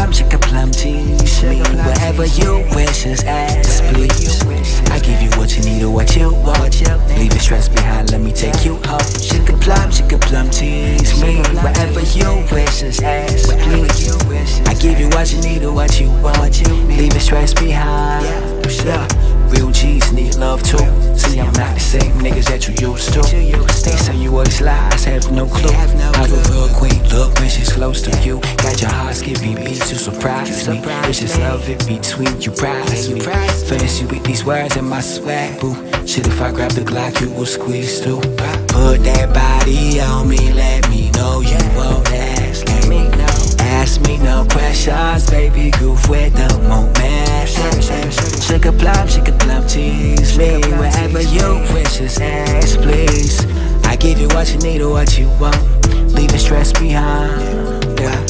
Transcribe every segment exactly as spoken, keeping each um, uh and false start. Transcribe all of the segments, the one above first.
plum, sugar plum, tease me. Whatever you wish, just ask, please. I give you what you need or what you want. Leave the stress behind, let me take you home. Sugar plum, sugar plum, tease me. Whatever you wish, just ask, please. I give you what you need or what you want. Leave the stress behind. Yeah. Real G's need love too. See, I'm not the same niggas that you used to. They say you always lies, have no clue. Have a real queen look when she's close to you. Got your heart skipping beats to surprise me. It's just love in between you, prize me. Finish you with these words in my swag, boo. Shit, if I grab the Glock, you will squeeze too. Put that body on me, let me know you won't ask me. Ask me no questions, baby, goof with the moment. Sugar plum, sugar plum, tease me. Wherever you wish, just ask, please. I give you what you need or what you want. Leave the stress behind. Yeah.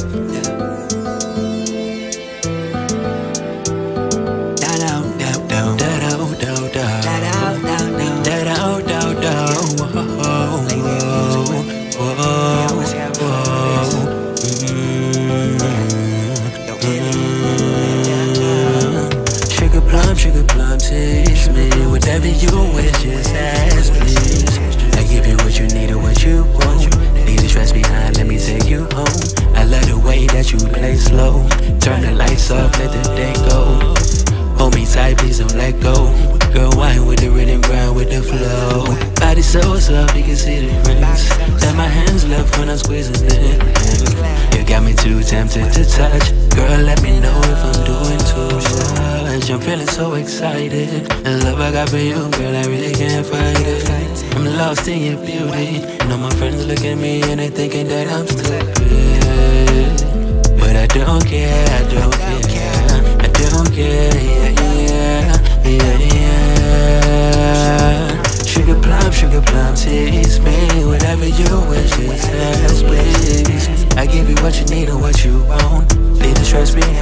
Sugar plum, tease me. Whatever you wish, just ask, please. I give you what you need or what you want. Leave the stress behind, let me take you home. I love the way that you play slow. Turn the lights off, let the day go. Hold me tight, please don't let go. Girl, wine with the rhythm, grind with the flow. Body so soft, you can see the rings. That my hands left when I'm squeezing it. You got me too tempted to touch. Girl, let me know if I'm doing too much. I'm feeling so excited. The love I got for you, girl, I really can't fight it. I'm lost in your beauty. Know my friends look at me and they thinking that I'm stupid. But I don't care, I don't care. I don't care, yeah, yeah, yeah, yeah. Sugar plum, sugar plum, tease me. Whatever you wish, just ask, please. I give you what you need or what you want. Leave the stress behind.